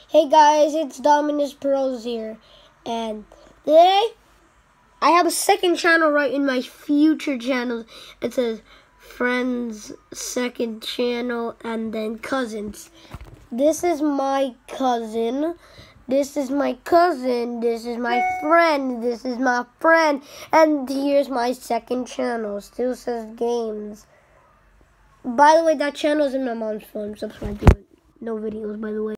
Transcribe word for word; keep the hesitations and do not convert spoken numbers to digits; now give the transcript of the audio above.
Hey guys, it's Dominus Pros here, and today I have a second channel right in my future channels. It says friends, second channel, and then cousins. This is my cousin. This is my cousin. This is my friend. This is my friend. And here's my second channel. Still says games. By the way, that channel is in my mom's phone. Subscribe to it. No videos, by the way.